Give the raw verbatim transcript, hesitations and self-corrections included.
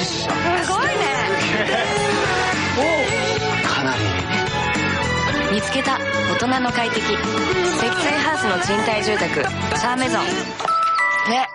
しょ。 すごいね。 おかなり見つけた大人の快適積水ハウスの賃貸住宅シャーメゾン。ね、